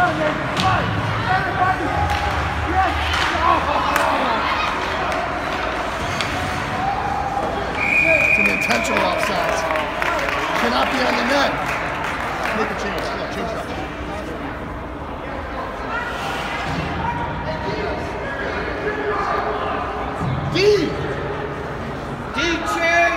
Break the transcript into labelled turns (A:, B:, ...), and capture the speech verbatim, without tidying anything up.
A: It's an intentional offside. Cannot be on the net. Make a change. Yeah, change it up. D!
B: D, check!